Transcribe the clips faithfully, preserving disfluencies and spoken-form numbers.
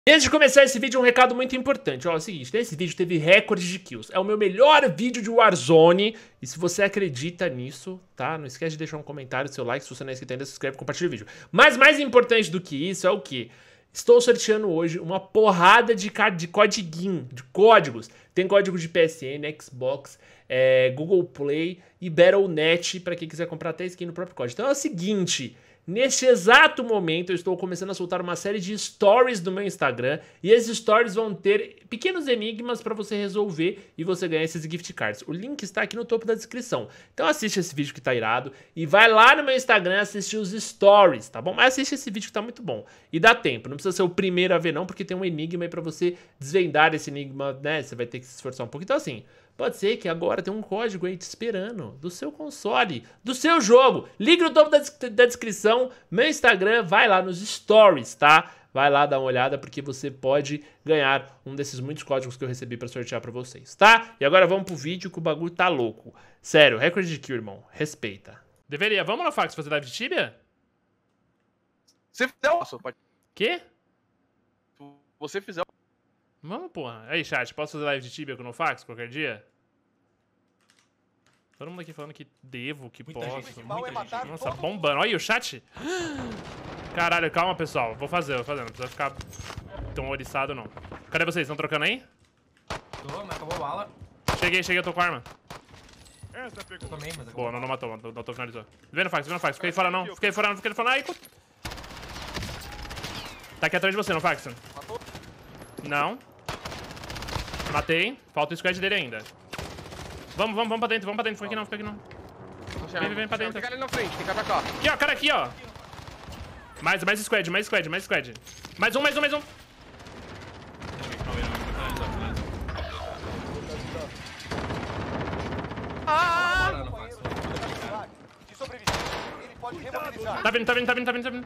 Antes de começar esse vídeo, um recado muito importante. Ó, é o seguinte, nesse vídeo teve recorde de kills. É o meu melhor vídeo de Warzone. E se você acredita nisso, tá? Não esquece de deixar um comentário, seu like. Se você não é inscrito ainda, se inscreve e compartilha o vídeo. Mas mais importante do que isso é o quê? Estou sorteando hoje uma porrada de, de codiguinho, de códigos. Tem código de P S N, Xbox, é, Google Play e Battle ponto net para quem quiser comprar até skin no próprio código. Então é o seguinte... Neste exato momento eu estou começando a soltar uma série de stories no meu Instagram e esses stories vão ter pequenos enigmas para você resolver e você ganhar esses gift cards. O link está aqui no topo da descrição. Então assiste esse vídeo que tá irado e vai lá no meu Instagram assistir os stories, tá bom? Mas assiste esse vídeo que tá muito bom. E dá tempo, não precisa ser o primeiro a ver não, porque tem um enigma aí para você desvendar esse enigma, né? Você vai ter que se esforçar um pouco. Então assim... Pode ser que agora tem um código aí te esperando, do seu console, do seu jogo. Ligue no topo da, da descrição, meu Instagram, vai lá nos stories, tá? Vai lá dar uma olhada porque você pode ganhar um desses muitos códigos que eu recebi pra sortear pra vocês, tá? E agora vamos pro vídeo que o bagulho tá louco. Sério, recorde de kill, irmão, respeita. Deveria, vamos no Fax fazer live de Tibia? Se fizer, posso, pode. Quê? Se você fizer... Vamos, porra. Aí, chat, posso fazer live de Tibia com o Nofax qualquer dia? Todo mundo aqui falando que devo, que muita posso. Gente, muita gente. Nossa, bombando. Olha aí o chat. Caralho, calma, pessoal. Vou fazer, vou fazer. Não precisa ficar tão oriçado, não. Cadê vocês? Estão trocando aí? Tô, mas acabou a bala. Cheguei, cheguei, eu tô com a arma. Eu também, mas acabou. Boa, não, não matou, não, não tô finalizou. Vem no fax, vem no fax. Fiquei fora, não. Fiquei fora, não. Fiquei fora. Ai, tá aqui atrás de você, no fax. Matou? Não. Matei. Falta o squad dele ainda. Vamos, vamos, vamos pra dentro, vamos pra dentro. Fica aqui não, fica aqui não. Vem, vem, vem pra dentro. Tem cara ali na frente, tem cara pra cá. Aqui, ó, cara aqui, ó. Mais, mais squad, mais squad, mais squad. Mais um, mais um, mais um. Ah! Tá vindo, tá vindo, tá vindo, tá vindo, tá vindo.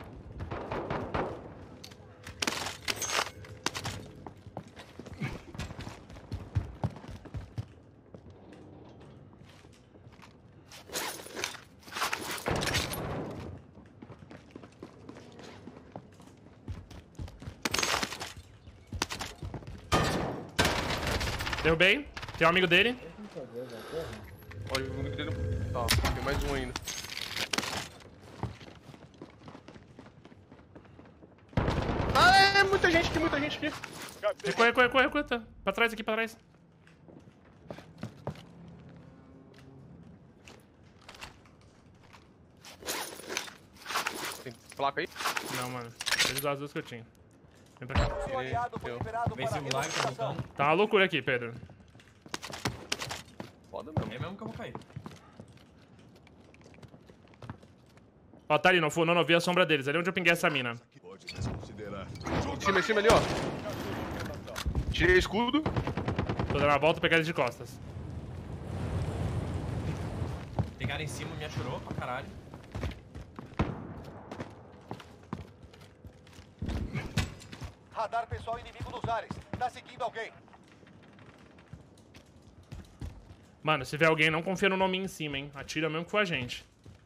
Derrubei. Tem um amigo dele. Olha, o amigo dele. Tá, tem mais um ainda. Ah, é muita gente aqui, muita gente aqui. Recua, recua, recua, recua. Tá. Pra trás aqui, pra trás. Tem placa aí? Não, mano. Vou usar as duas que eu tinha. Vem pra cá. Vem simular que então. Tá uma loucura aqui, Pedro. Foda mesmo. É mesmo que eu vou cair. Ó, tá ali, não, não, não vi a sombra deles. Ali onde eu pinguei essa mina. Em cima, em cima ali, ó. Tirei escudo. Tô dando uma volta pra pegar eles de costas. Tem cara em cima, me achurou pra caralho. Radar pessoal inimigo nos ares. Tá seguindo alguém. Mano, se vê alguém, não confia no nome em cima, hein. Atira mesmo que for a gente.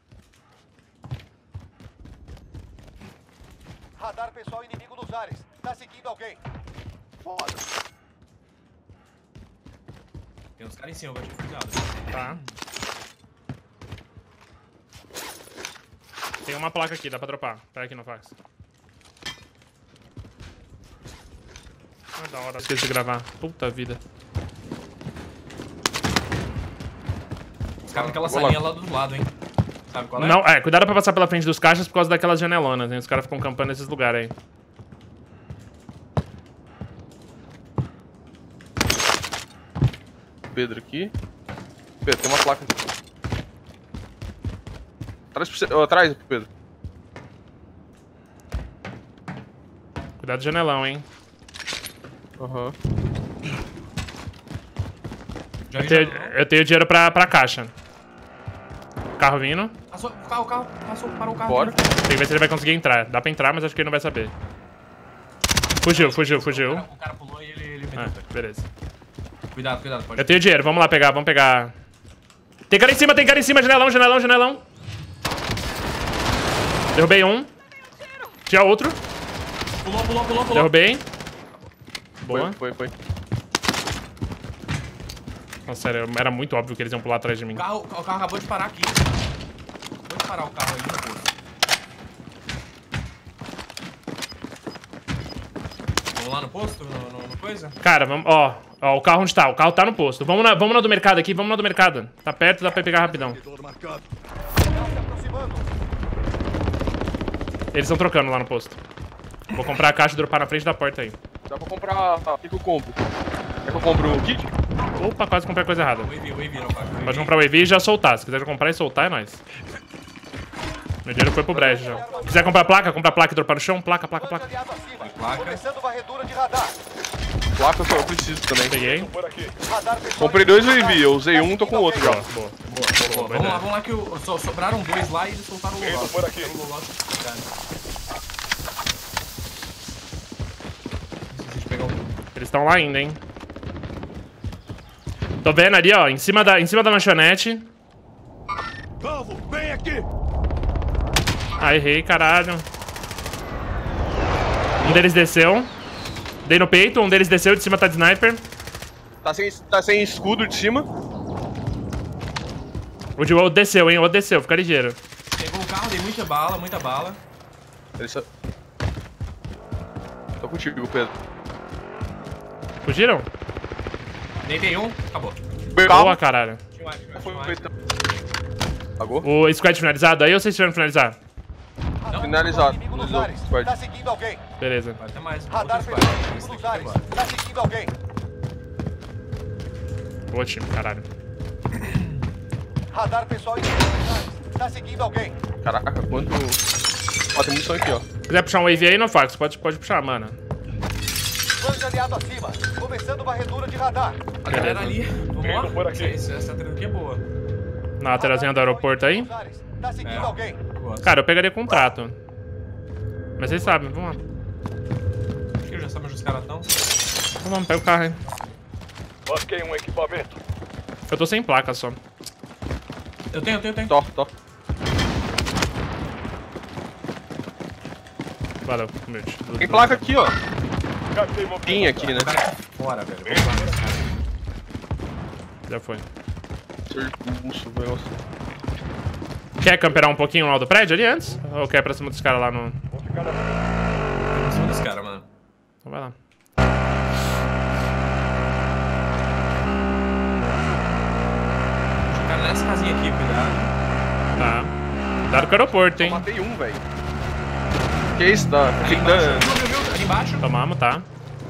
Radar pessoal inimigo nos ares. Tá seguindo alguém. Foda. Tem uns caras em cima, eu vou te cuidado. Tá. Tem uma placa aqui, dá pra dropar. Pega aqui no fax. Ah, da hora. Esqueci de gravar. Puta vida. Os caras naquela salinha lá do lado, hein? Sabe qual é? Não, é, cuidado pra passar pela frente dos caixas por causa daquelas janelonas, hein? Os caras ficam campando nesses lugares aí. Pedro aqui. Pedro, tem uma placa aqui. Atrás pro você. Oh, atrás, Pedro. Cuidado do janelão, hein? Aham. Uhum. Eu tenho, eu tenho dinheiro pra, pra caixa. Carro vindo. Passou, o carro, o carro, passou, parou o carro. Bora. Tem que ver se ele vai conseguir entrar. Dá pra entrar, mas acho que ele não vai saber. Fugiu, fugiu, fugiu. O cara, o cara pulou e ele, ele meteu. Ah, beleza. Cuidado, cuidado, pode. Eu tenho dinheiro, vamos lá pegar, vamos pegar. Tem cara em cima, tem cara em cima, janelão, janelão, janelão. Derrubei um. Tinha outro. Pulou, pulou, pulou, pulou. Derrubei. Boa. Foi, foi, foi. Nossa, sério, era muito óbvio que eles iam pular atrás de mim. O carro, o carro acabou de parar aqui. Acabou de parar o carro aí no posto. Vamos lá no posto? No, no, no coisa? Cara, vamos, ó, ó, o carro onde tá? O carro tá no posto. Vamos na, vamos na do mercado aqui, vamos na do mercado. Tá perto, dá pra pegar rapidão. Eles estão trocando lá no posto. Vou comprar a caixa e dropar na frente da porta aí. Dá pra comprar... O que que eu compro? Quer que eu compro o kit? Opa, quase comprei coisa errada. O A V, o A V, não, cara. Pode comprar o A V e já soltar. Se quiser comprar e soltar, é nóis. Meu dinheiro foi pro brejo já. Quiser comprar placa, comprar placa e dropar no chão. Placa, placa, placa. Placa. Começando varredura de radar. Placa só eu preciso também. Peguei. Radar pessoal Comprei dois U A V, eu usei um, tô com o outro já. Boa, boa. Pô, vamos lá, vamos lá que o, so, sobraram dois lá e eles soltaram o Loloss. Por aqui. Eles estão lá ainda, hein. Tô vendo ali, ó, em cima da, em cima da lanchonete. Calvo, vem aqui. Ah, errei, caralho. Um deles desceu. Dei no peito, um deles desceu, de cima tá de sniper. Tá sem, tá sem escudo de cima. O de outro desceu, hein, o outro desceu, fica ligeiro. Pegou o carro, dei muita bala, muita bala. Ele só... Tô contigo, Pedro. Fugiram? Deitei um, acabou. Boa, caralho. Tinha mais, tinha mais, Foi, tinha foi, mais. Pagou? O squad finalizado aí ou vocês tiveram que finalizar? Finalizado. Inimigo nos Não, ares. squad. Tá seguindo alguém. Beleza. Vai ter mais. Radar Outro pessoal squad. inimigo Esse nos daqui ares. foi embora. Tá seguindo alguém. Boa time, caralho. Radar pessoal inimigo nos ares. Tá seguindo alguém. Caraca, quanto... Ó, tem munição aqui, ó. Se quiser puxar um wave aí, não fax, pode, pode puxar, mano. Plano aliado acima. Começando varredura de radar. A galera ali, vamos lá. por aqui. Essa, essa treta aqui é boa. Na lateralzinha do aeroporto aí. Nos ares. Tá seguindo É. alguém. Gosto. Cara, eu pegaria contrato. Mas vocês sabem, vamos lá. Acho que eu já sabe onde os caras estão. Vamos lá, pega o carro aí. Marquei um equipamento. Eu tô sem placa só. Eu tenho, eu tenho, eu tenho. Tó, tó. Valeu, humilde. Tem placa aqui, ó. Tem aqui, né? O cara aqui fora, velho. Vamos lá nesse cara. Já foi. Serviço, o negócio. Quer camperar um pouquinho lá do prédio ali antes? Ou quer ir pra cima dos caras lá no... Tem em cima desse cara, mano. Então vai lá. O cara nessa casinha aqui, cuidado. Tá. Cuidado com o aeroporto, Eu hein? matei um, velho. Que isso, tá? Ali embaixo, viu, viu, viu? Ali embaixo. Tomamos, tá.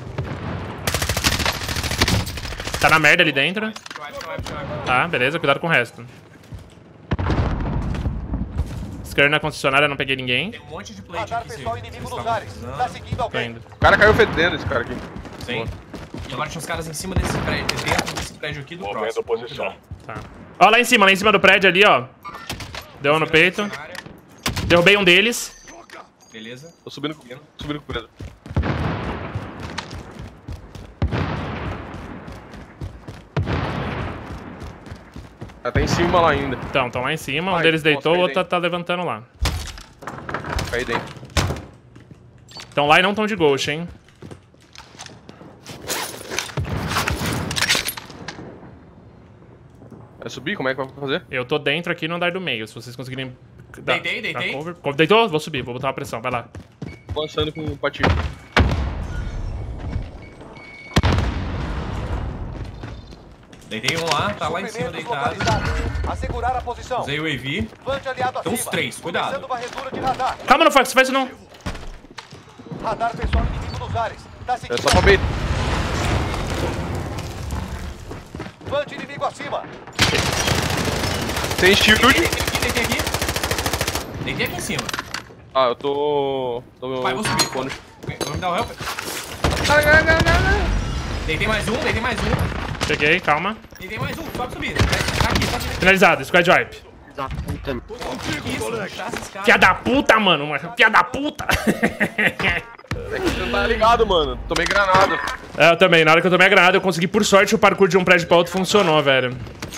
Tá na merda ali dentro. Vai, vai, vai, vai. Tá, beleza, cuidado com o resto. Scare na concessionária, não peguei ninguém. Tem um monte de plate Radar aqui. pessoal se- inimigo se nos vocês ares. estavam Tá precisando. seguindo Tô alguém. indo. O cara caiu fedendo, esse cara aqui. Sim. E agora tinha os caras em cima desse prédio, dentro desse prédio aqui do próximo. posição. Tá. Ó, lá em cima, lá em cima do prédio ali, ó. Deu um no peito. Derrubei um deles. Beleza. Tô subindo com subindo com o Pedro. Ah, tá em cima lá ainda. Então, estão lá em cima. Um Vai, deles deitou, o mostra aí outro tá, tá levantando lá. Cai dentro. Estão lá e não estão de ghost, hein? Vai subir? Como é que vai fazer? Eu tô dentro aqui no andar do meio. Se vocês conseguirem... dar- Deitei, dar deitei. cover. Deitou? Vou subir, vou botar uma pressão. Vai lá. Avançando com o patinho. Deitei um lá, tá lá em cima Suprimentos deitado. localizados. Assegurar a posição. Usei o A V. Plante aliado Tem uns acima. três, cuidado. Começando varredura de radar. Calma, não faz, faz isso não. Radar pessoal inimigo nos ares. Tá É seguindo só pra ver. Plante inimigo acima. Tem shield. Deitei aqui, deitei aqui. Deitei aqui em cima. Ah, eu tô... tô... Vai, vou subir. Bônus. Vou me dar o help. Deitei mais um, deitei mais um. Peguei, calma. Deitei mais um, só pra subir. Tá aqui, só aqui. Finalizado, squad wipe. Isso, deixar esses caras. Filha da puta, mano. Filha da puta. É que você não tá ligado, mano. Tomei granada. É, eu também. Na hora que eu tomei a granada, eu consegui, por sorte, o parkour de um prédio pra outro funcionou, velho.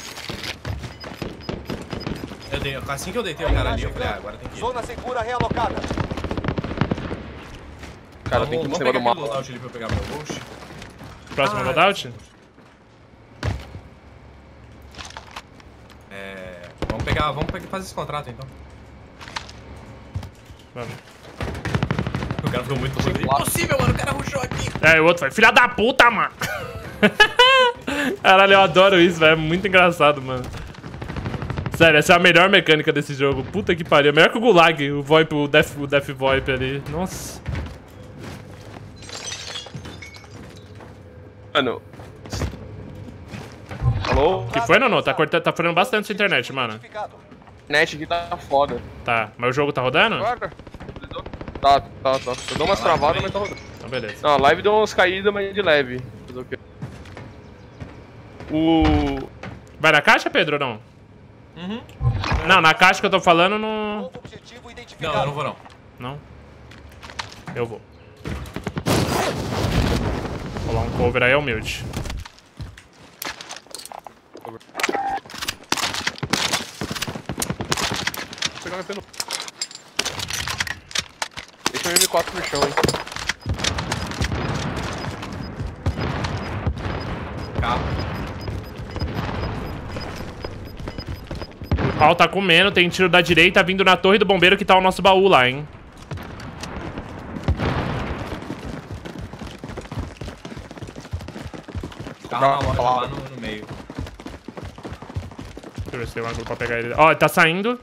Eu dei, assim que eu deitei o cara ali, eu falei, ah, agora tem que ir. Zona segura realocada. Cara, tem que ir vamos em cima pegar do aquele mapa. loadout ali pra eu pegar meu ghost. Próximo Ah, loadout? É... Vamos pegar, vamos pegar, fazer esse contrato então. Vamos. O cara ficou muito ruim. Impossível, mano, o cara rushou aqui. É, o outro vai, filha da puta, mano. Caralho, eu adoro isso, velho. É muito engraçado, mano. Sério, essa é a melhor mecânica desse jogo. Puta que pariu. Melhor que o Gulag, o VoIP, o Death, o Death VoIP ali. Nossa. Mano. Alô? Que foi, Nono? Tá, cortando, tá furando bastante sua internet, mano. A net aqui tá foda. Tá, mas o jogo tá rodando? Agora? Tá, tá, tá. Eu dou umas travadas, mas tá rodando. Então, beleza. Não, a live deu umas caídas, mas de leve. Fazer o quê? O... Vai na caixa, Pedro, ou não? Uhum. Não, na caixa que eu tô falando, não... Novo objetivo Não, identificado. eu não vou não. Não? Eu vou. Vou rolar um cover aí, humilde. Vou pegar um M P no... Deixa o M quatro no chão, hein. Carro. O pau tá comendo, tem tiro da direita vindo na torre do bombeiro que tá o nosso baú lá, hein. Carro na loja lá no, no meio. Deixa eu ver se tem um ângulo pra pegar ele. Ó, ele tá saindo.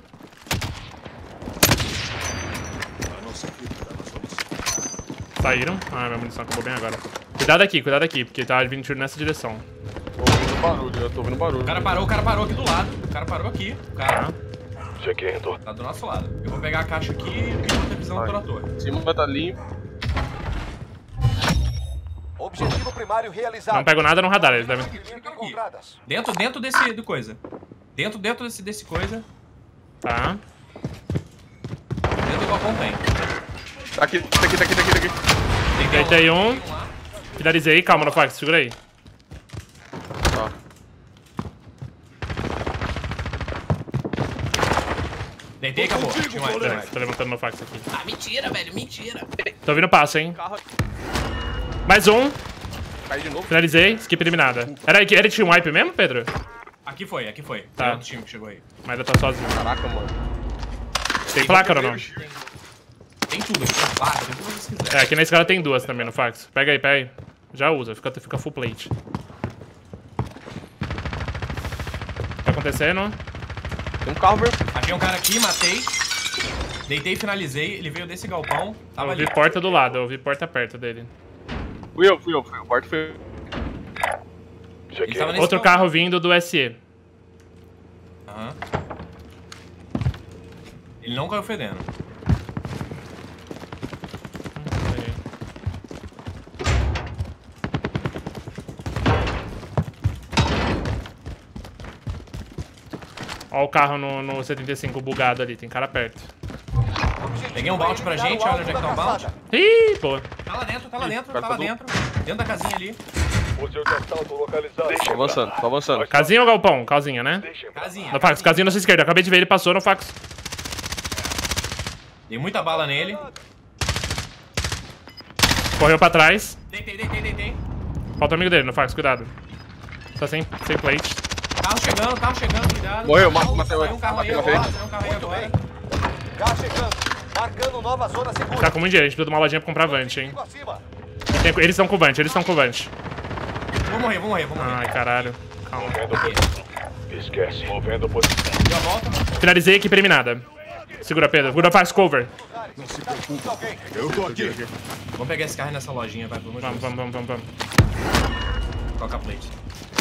Saíram. Ah, minha munição acabou bem agora. Cuidado aqui, cuidado aqui, porque tá vindo tiro nessa direção. Tô ouvindo barulho, eu tô ouvindo barulho. O cara parou, o cara parou aqui do lado. O cara parou aqui. O cara Chequendo. tá do nosso lado. Eu vou pegar a caixa aqui e vou ter visão toda a torre. Em cima tá limpo. Objetivo primário realizado. Não pego nada no radar, eles devem... Encontradas. Dentro, dentro desse do coisa. Dentro, dentro desse, desse coisa. Tá. Dentro do balcão tem. Tá aqui, tá aqui, tá aqui, tá aqui, tá aqui. Tem Deitei um. lá. Finalizei. Calma, no fax, segura aí. Tá. Deitei e acabou. Tinha mais, tinha Pera, mais. tô levantando meu fax aqui. Ah, mentira, velho, mentira. Tô ouvindo passo, hein. Carro Mais um. cai de novo. Finalizei. Skip eliminada. Era, era de team wipe mesmo, Pedro? Aqui foi, aqui foi. Tá. Tem outro time que chegou aí. Mas ainda tá sozinho. Caraca, mano. Tem placa ou não? Tem tudo aqui, tem placa, tem tudo que você quiser. É, aqui na escala tem duas também no fax. Pega aí, pega aí. Já usa, fica, fica full plate. Tá acontecendo? Tem um carro vermelho. Achei um cara aqui, matei. Deitei e finalizei. Ele veio desse galpão. Tava Eu ali. vi porta do lado, eu vi porta perto dele. Fui eu, fui eu, fui eu. O quarto foi eu. Ele tava nesse Outro galpão. carro vindo do S E. Aham. Ele não caiu fedendo. Ó o carro no, no setenta e cinco bugado ali, tem cara perto. Peguei um bounty pra gente, olha onde é que tá o bounty. Ih, pô. Tá lá dentro, tá lá dentro, cara tá lá tá do- dentro. Dentro da casinha ali. Tô avançando, tô avançando. Casinha ou galpão? Casinha, né? Casinha. No fax, casinha na sua esquerda. Acabei de ver ele, passou no fax. Dei muita bala nele. Correu pra trás. Deitei, deitei, deitei. Falta o amigo dele no fax, cuidado. Tá sem, sem plate. Carro chegando, carro chegando, cuidado. Morreu, ma- matei Saiu ele. um carro aí Matei, agora, matei. saiu um carro aí agora. Gás chegando. Marcando nova zona segura. Tá com muito dinheiro, a gente precisa de uma lojinha pra comprar Vant, hein. Inimigo acima. E tem- eles estão com Vant, eles estão com Vant. Vou morrer, vou morrer, vou morrer. Ai, caralho. Calma. Esquece, movendo posição. Deu a volta. Finalizei, equipe eliminada. Segura, Pedro. Segura, faz cover. Não se preocupe. Alguém. Eu tô aqui. Vamos pegar esse carro nessa lojinha, vai, pelo amor de Vamos, Deus. vamos, vamos, vamos, vamos. Coloca a plate.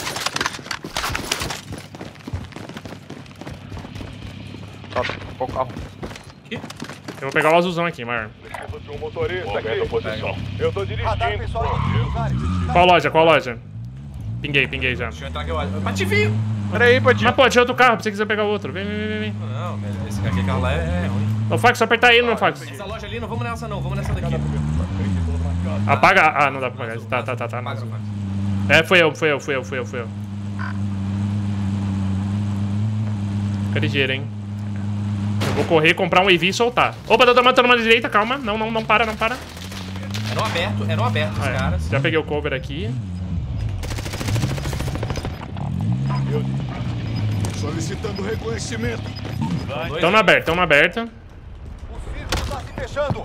Tá, qual carro? Aqui? Eu vou pegar o azulzão aqui, maior. Preciso de um motorista aqui. Posição. Eu tô Radar dirigindo. pessoal inimigo nos ares. Qual loja? Qual loja? Pinguei, pinguei já. Deixa eu entrar aqui, eu olho. Pativinho! Pera aí, Patinho. Mas pô, tinha outro carro, pra você quiser pegar outro. Vem, vem, vem, vem. Não, mas esse aquele carro lá é ruim. No fax, só apertar ele no fax. Essa loja ali, não vamos nessa não, vamos nessa daqui. Apaga. Ah, não dá pra apagar. Tá, tá, tá, tá. Apaga, apaga. É, foi eu, foi eu, foi eu, foi eu, foi eu. Fica ligeiro, hein. Eu vou correr, comprar um E V e soltar. Opa, tá tomando, tá tomando direita, calma. Não, não, não para, não para. É no aberto, é no aberto os Ah, é. caras. Já peguei o cover aqui. Solicitando reconhecimento. Estão no aberto, estão no aberto. O círculo está se fechando.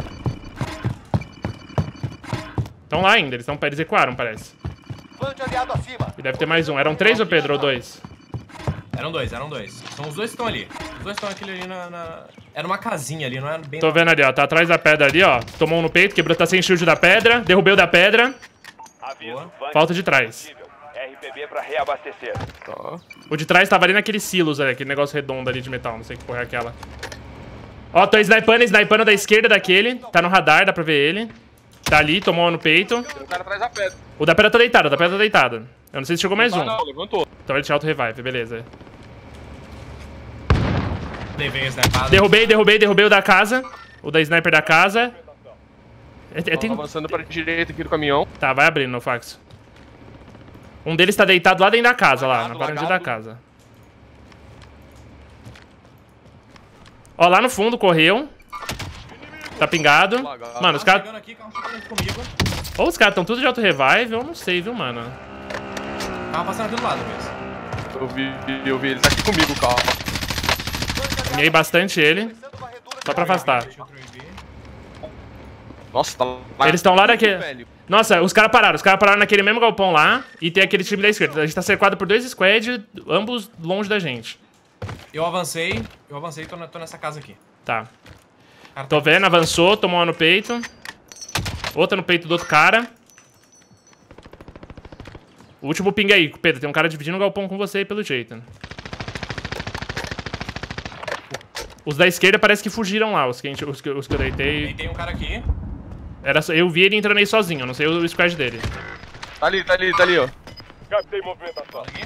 Estão lá ainda, eles, tão, eles ecoaram, parece. Fã de aliado acima. E deve ter mais um. Eram três, ô Pedro, ou dois? Eram dois, eram dois. São os dois que estão ali. Os dois estão aqui ali na, na... Era uma casinha ali, não era bem... Tô vendo ali, ó. Tá atrás da pedra ali, ó. Tomou um no peito, quebrou, tá sem shield da pedra. Derrubei o da pedra. Aviso. Falta de trás. R P B pra reabastecer. Tá. O de trás tava ali naqueles silos ali, aquele negócio redondo ali de metal. Não sei que porra é aquela. Ó, tô snipando, snipando da esquerda daquele. Tá no radar, dá pra ver ele. Tá ali, tomou um no peito. Tem um cara atrás da pedra. O da pedra tá deitado, o da pedra tá deitado. Eu não sei se chegou mais Ah, um. não, levantou. Então ele tinha auto-revive, beleza. Levei a snipada. Derrubei, derrubei, derrubei o da casa. O da sniper da casa. É, é, Tô tem... avançando pra direita aqui do caminhão. Tá, vai abrindo no fax. Um deles tá deitado lá dentro da casa, lá, na Lagado, varandinha da lagado. casa. Ó, lá no fundo, correu. Tá pingado. Lagado. Mano, os Tá caras... chegando aqui, calma, chegando aqui comigo. Ou os caras tão tudo de auto-revive, ou eu não sei, viu, mano. Tava passando aqui do lado mesmo. Eu vi, eu vi. Ele tá aqui comigo, calma. Minhei bastante ele. Só pra afastar. Deixa eu proibir. Nossa, tá lá. Eles estão lá daquele... Velho. Nossa, os caras pararam. Os caras pararam naquele mesmo galpão lá. E tem aquele time da esquerda. A gente tá cercado por dois squads, ambos longe da gente. Eu avancei, eu avancei e tô, na- tô nessa casa aqui. Tá. Cara, Tô vendo, avançou, tomou uma no peito. Outra no peito do outro cara. O último ping aí, Pedro. Tem um cara dividindo o galpão com você aí, pelo jeito. Os da esquerda parece que fugiram lá, os que, a gente- os que, os que eu deitei. Tem, tem um cara aqui. Era, só- eu vi ele entrando aí sozinho, eu não sei o, o squad dele. Tá ali, tá ali, tá ali, ó. Captei movimentação. Aqui.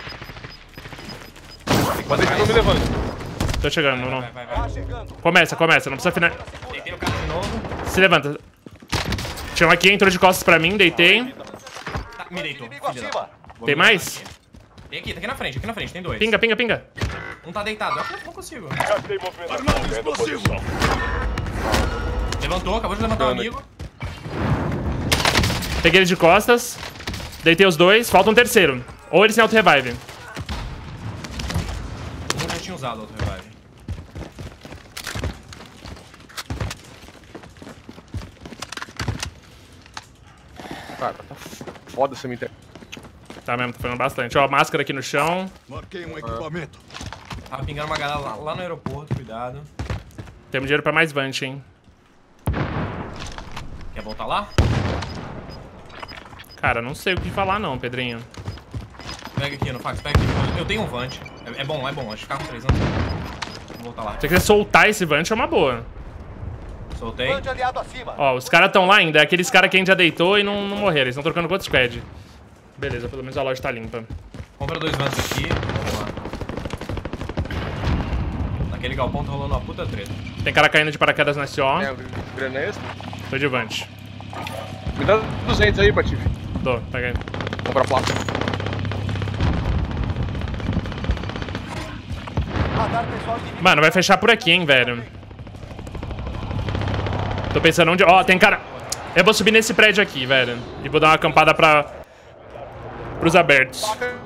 Pode deixar que eu me levante. Tô chegando, não, não. Vai, vai, vai. Tá chegando. Começa, começa, não precisa final. Deitei o cara de novo. Se levanta. Tinha um aqui, entrou de costas pra mim, deitei. Tá, me deitou. Inimigo filha da- acima. Vou Tem me mais? levantar aqui. Tem aqui, tá aqui na frente, aqui na frente, tem dois. Pinga, pinga, pinga. Um tá deitado, eu não consigo. Captei movimentação. Vendo posição. Levantou, acabou de levantar um amigo. Peguei ele de costas. Deitei os dois, falta um terceiro. Ou eles têm auto-revive. Um já tinha usado outro revive. Cara, tá foda essa minha internet. Tá mesmo, tô fazendo bastante. Ó, máscara aqui no chão. Marquei um equipamento. Tava pingando uma galera lá, lá no aeroporto, cuidado. Temos dinheiro pra mais vante, hein. Quer voltar lá? Cara, não sei o que falar não, Pedrinho. Pega aqui no fax, pega aqui. Eu tenho um Vant. É, é bom, é bom. Acho que ficar com três anos. Vou voltar lá. Se você quiser soltar esse vante, é uma boa. Soltei. Fã de aliado acima. Ó, os caras tão lá ainda. É aqueles caras que a gente já deitou e não, não morreram. Eles estão trocando com outro squad. Beleza, pelo menos a loja tá limpa. Compra dois Vants aqui. Vamos lá. Naquele galpão tá rolando uma puta treta. Tem cara caindo de paraquedas na S O. É, o grana é esse? Tô de vante. Me dá duzentos aí, Patife. Tô, pega aí. Compra a placa. Radar pessoal inimigo. Mano, vai fechar por aqui, hein, velho. Tô pensando onde... Ó, tem cara... Eu vou subir nesse prédio aqui, velho. E vou dar uma acampada pra... Pros abertos.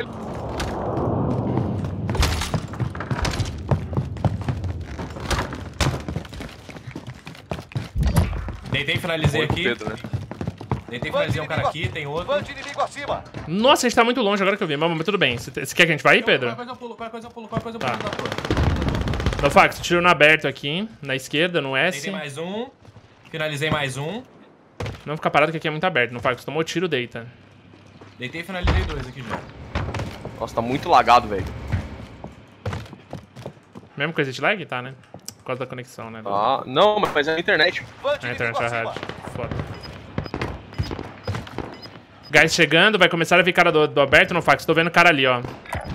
Deitei, finalizei Foi com aqui. Pedro, né? Deitei, Fã de finalizei um cara inimigo aqui, tem outro. Fã de inimigo acima. Nossa, a gente tá muito longe agora que eu vi. Mas tudo bem. Você você quer que a gente vá aí, Pedro? Qualquer coisa eu pulo, qualquer coisa eu pulo, qualquer coisa eu Tá. pulo da torre. No fax, tiro no aberto aqui. Na esquerda, no S. Deitei mais um. Finalizei mais um. Não ficar parado que aqui é muito aberto. No fax, tomou tiro, deita. Deitei e finalizei dois aqui já. Nossa, tá muito lagado, velho. Mesmo coisa de lag? Tá, né? Por causa da conexão, né? Do- Ah, não, mas é a internet. Fã de A inimigo internet é acima. rádio. Foda. Guys chegando, vai começar a vir cara do, do aberto no fax. Tô vendo o cara ali, ó. A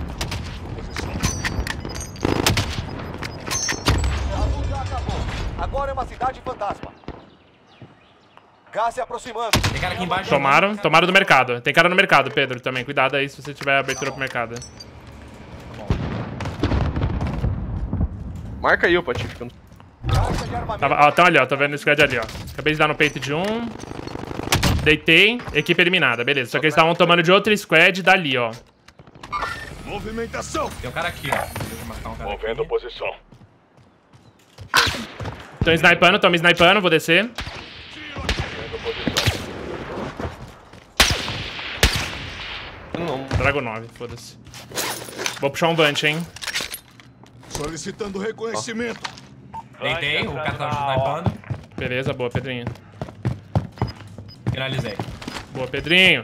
luta acabou. Agora é uma cidade fantasma. Gás se aproximando. Tem cara aqui embaixo. Tomaram, tomaram do mercado. Tem cara no mercado, Pedro, também. Cuidado aí se você tiver abertura pro mercado. Marca aí, ô Patife. que eu não- Caixa de armamento. Tava, ó, tão ali, ó. Tô vendo o squad ali, ó. Acabei de dar no peito de um. Deitei. Equipe eliminada, beleza. Só que eles estavam tomando de outro squad dali, ó. Movimentação. Tem um cara aqui, ó. Deixa eu marcar um cara Movendo aqui. posição. Tão snipando, tão me snipando, vou descer. Movendo posição. Não. Drago nove, foda-se. Vou puxar um Vant, hein. Solicitando reconhecimento. Deitei, o cara tava snipando. Beleza, boa, Pedrinho. Finalizei. Boa, Pedrinho.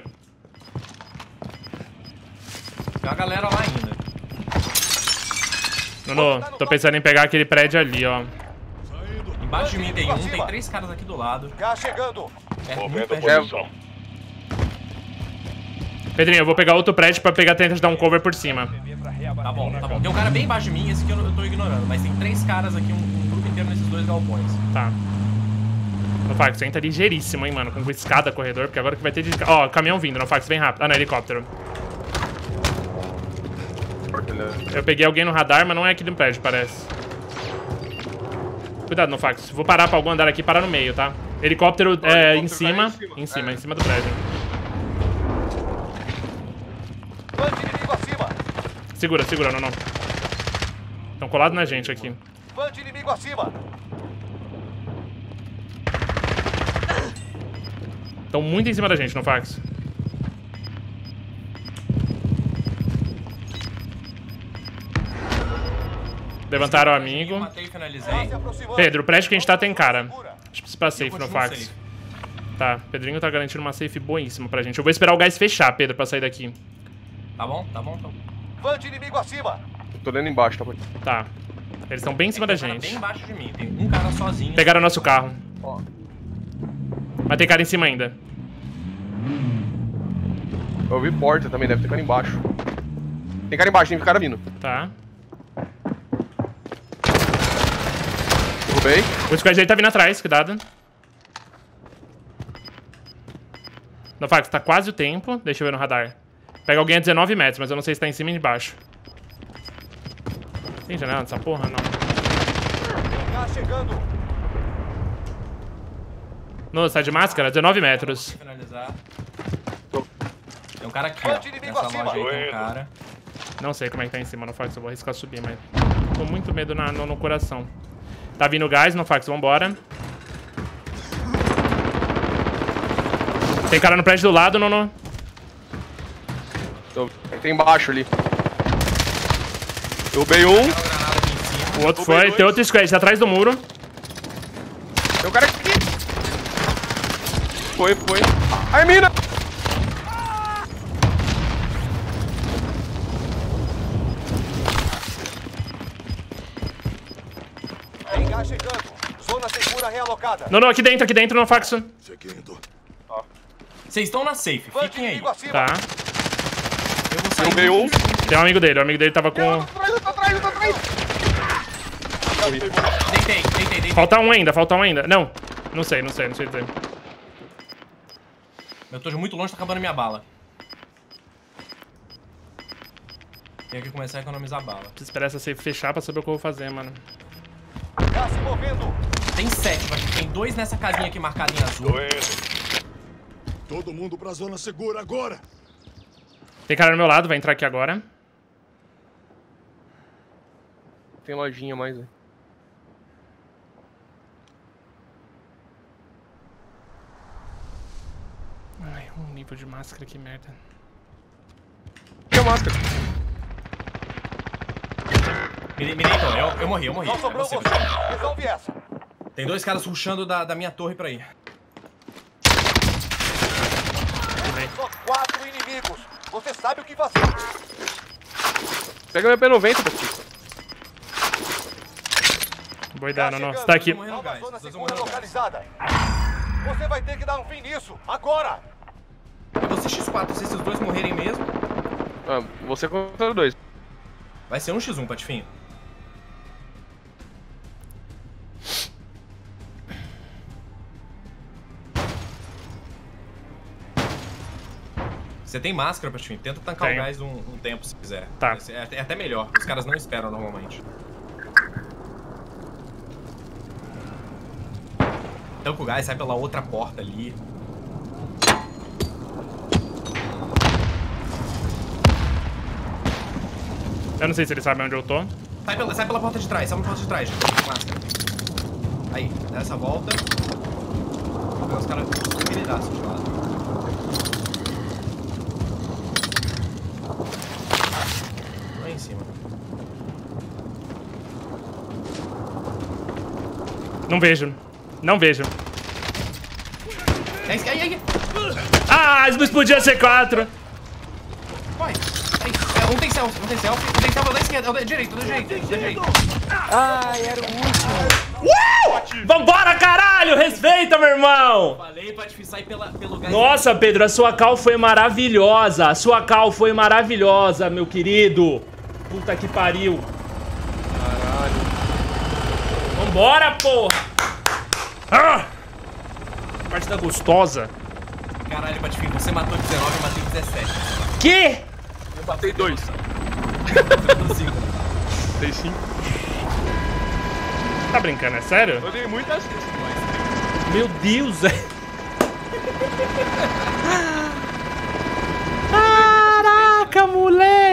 Tem uma galera lá ainda. Nono, tô pensando em pegar aquele prédio ali, ó. Embaixo de mim tem um, tem três caras aqui do lado. Gás chegando. É, muito Movendo perto. posição. Pedrinho, eu vou pegar outro prédio pra pegar, tentar te dar um cover por cima. Tá bom, tá bom. Tem um cara bem embaixo de mim, esse aqui eu, eu tô ignorando. Mas tem três caras aqui, um, um grupo inteiro nesses dois galpões. Tá. Nofax, você entra ligeiríssimo, hein, mano. Com escada, corredor, porque agora que vai ter de... Ó, caminhão vindo, Nofax, vem rápido. Ah, não, helicóptero. Eu peguei alguém no radar, mas não é aqui no prédio, parece. Cuidado, Nofax. Vou parar pra algum andar aqui, parar no meio, tá? Helicóptero, é, em cima. Em cima, em cima do prédio. Bande inimigo acima. Segura, segura, não, não. Estão colados na gente aqui. Bande inimigo acima. Estão muito em cima da gente, Nofax. Levantaram o amigo. Matei e finalizei. Gás se aproximando. Pedro, o prédio que a gente tá tem cara. Segura. Acho que precisa pra safe, continuo Nofax. safe. Tá, Pedrinho tá garantindo uma safe boíssima pra gente. Eu vou esperar o gás fechar, Pedro, pra sair daqui. Tá bom, tá bom, tá bom. Bande inimigo acima. Tô lendo embaixo, tá bom? Tá. Eles estão bem em cima da Tem um cara bem gente. embaixo de mim. Tem um cara sozinho. Pegaram o nosso carro. Ó. Mas tem cara em cima ainda. Eu vi porta também, deve ter cara embaixo. Tem cara embaixo, tem cara vindo. Tá. Derrubei. O squad dele tá vindo atrás, cuidado. Nofax, tá quase o tempo. Deixa eu ver no radar. Pega alguém a dezenove metros, mas eu não sei se tá em cima ou embaixo. Tem janela nessa porra? Não. Gás chegando. No, sai de máscara? dezenove metros. Finalizar. Tem um cara aqui, ó. Nessa loja aí tem um cara. Não sei como é que tá em cima, Nofax. Eu vou arriscar subir, mas... Tô com muito medo na, no, no coração. Tá vindo gás, Nofax. Vambora. Tem cara no prédio do lado, Nono. Tô... Tem embaixo ali. Derrubei um. Tem uma granada aqui em cima. O outro foi. Tem outro squad, tá atrás do muro. Tem um cara aqui. Foi, foi. Ai, mina! Tem gás chegando. Zona segura realocada. Não, não, aqui dentro, aqui dentro, Nofax. Seguindo. Vocês estão na safe, Bande fiquem aí. inimigo acima. Tá. Eu vou sair. Derrubei um. Tem um amigo dele, o amigo dele tava com... Atrás, tá atrás, tá atrás. Deitei, deitei, deitei. Falta um ainda, falta um ainda. Não, não sei, não sei, não sei dizer. Eu tô muito longe, tá acabando minha bala. Tenho que começar a economizar bala. Preciso esperar essa safe fechar pra saber o que eu vou fazer, mano. Gás se movendo. Tem sete, mas tem dois nessa casinha aqui marcada em azul. Tô indo. Todo mundo pra zona segura agora. Tem cara no meu lado, vai entrar aqui agora. Tem lojinha mais, né? Ai, um nível de máscara, que merda. Tem a máscara. Me, me deitou, eu, eu morri, eu morri. Só É sobrou você, você. Vitor. Resolve essa. Tem dois caras rushando da, da minha torre pra ir. Só quatro inimigos. Você sabe o que fazer. Pega meu P noventa, Patrícia. Boa ideia, não, não. Você tá aqui. Morrendo, Nova guys. zona Vocês segura vão morrer, guys. localizada. Você vai ter que dar um fim nisso. Agora. É você X quatro, se esses dois morrerem mesmo, Ah, você contra dois. vai ser um X um, Patifinho. Você tem máscara, Patifinho? Tenta tancar Tenho. o gás um, um tempo, se quiser. Tá. É, é até melhor, os caras não esperam normalmente. Tanca o gás, sai pela outra porta ali. Eu não sei se ele sabe onde eu tô. Sai pela, sai pela porta de trás, sai pela porta de trás, gente. Máscara. Aí, dá essa volta. Vou pegar os caras com habilidade de lado. Lá em cima. Não vejo. Não vejo. Ai, ai, ai. Ah, não explodia C quatro. Vai. É, um tem selfie, um tem selfie. Um tem selfie, da esquerda, da direita, da direita, da direita. Ai, era o último. Uh! Vambora, caralho! Respeita, meu irmão! Falei pra te sair pela, pelo gás. Nossa, Pedro, a sua call foi maravilhosa. A sua call foi maravilhosa, meu querido. Puta que pariu. Caralho. Vambora, porra! Ah! Partida gostosa. Caralho, Patifinho, você matou dezenove, eu matei dezessete. Que? Eu matei dois. Matei cinco. Tá brincando, é sério? Eu dei muitas vezes. Meu Deus, é.